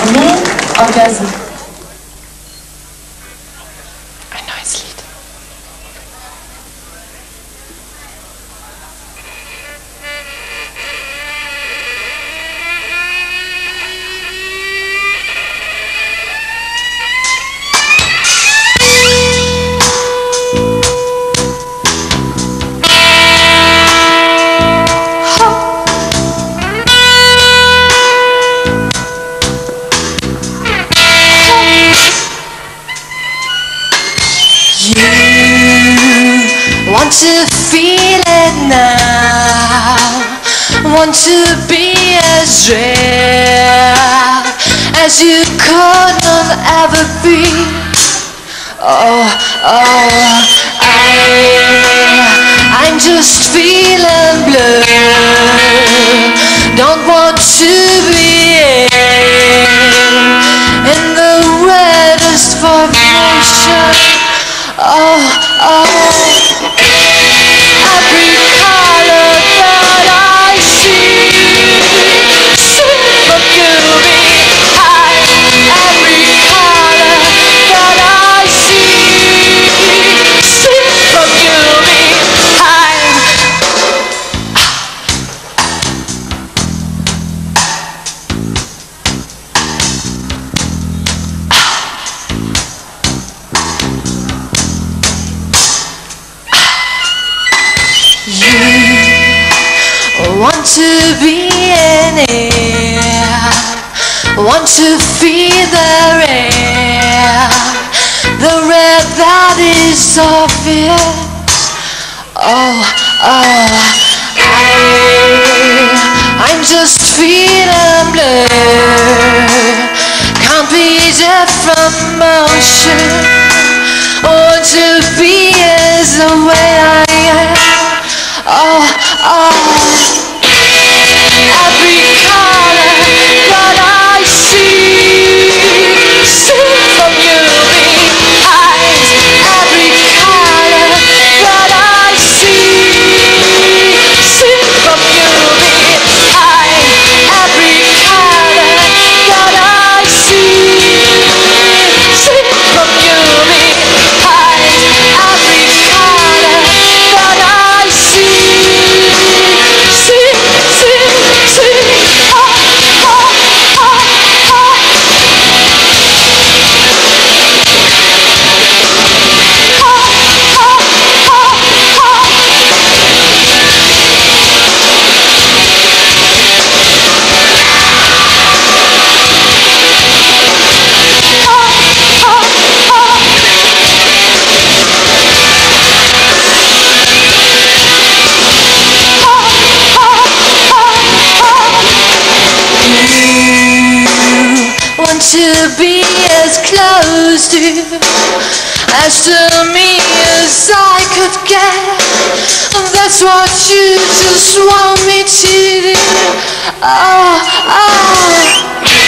Non-orgasme. Ein neues Lied. Want to feel it now, want to be as real as you could not ever be. I'm just feeling blue, don't want to be in the reddest vibration. Every color that I see from you behind. Every color that I see from you behind. Want to be in it, want to feel the air that is obvious. I'm just feeling blue, can't be different motion. Want to be is the way I am. Every color that I see from you behind. Every color that I see from you behind. Every color that I see from you behind. Every color that I see. To be as close to me as I could get. That's what you just want me to do.